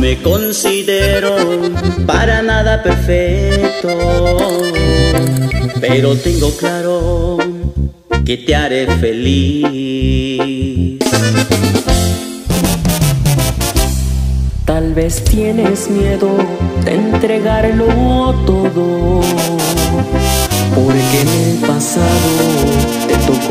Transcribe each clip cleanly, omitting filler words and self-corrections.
me considero para nada perfecto, pero tengo claro que te haré feliz. Tal vez tienes miedo de entregarlo todo, porque en el pasado te tocó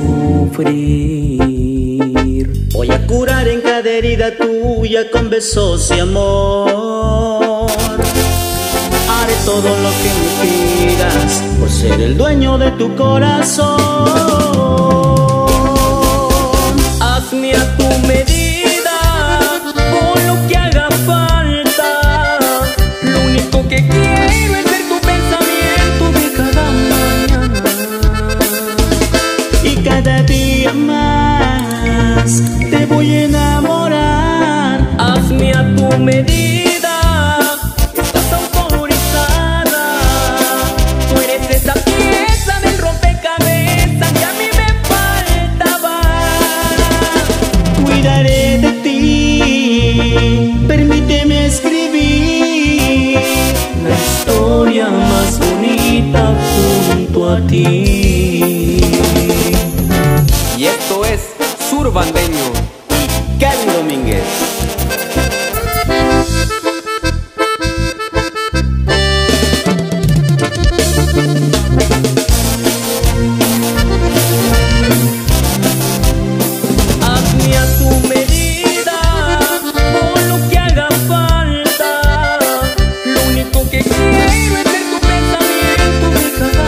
sufrir. Voy a curar en cada herida tuya con besos y amor. Haré todo lo que me pidas por ser el dueño de tu corazón. Hazme a tu medida, con lo que haga falta. Lo único que quiero es ver tu pensamiento de cada mañana. Y cada día más te voy a enamorar. Hazme a tu medida, estás autorizada. Tú eres esa pieza del rompecabezas que a mí me faltaba. Cuidaré de ti, permíteme escribir la historia más bonita junto a ti. Y esto es Surbandeño y Kevin Domínguez. Hazme a tu medida, con lo que haga falta. Lo único que quiero es ver tu pensamiento de cada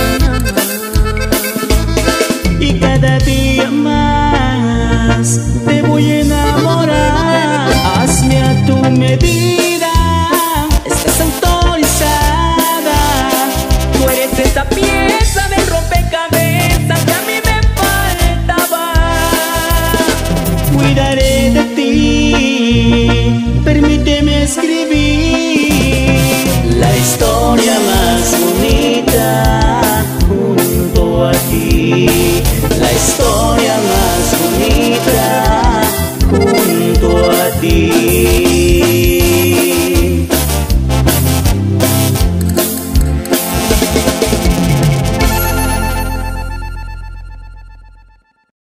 mañana. y cada día más te voy a enamorar. Hazme a tu medida, estás autorizada. Tú eres esa pieza del rompecabezas que a mí me faltaba. Cuidaré de ti, permíteme escribir la historia más bonita junto a ti. La historia más bonita junto a ti.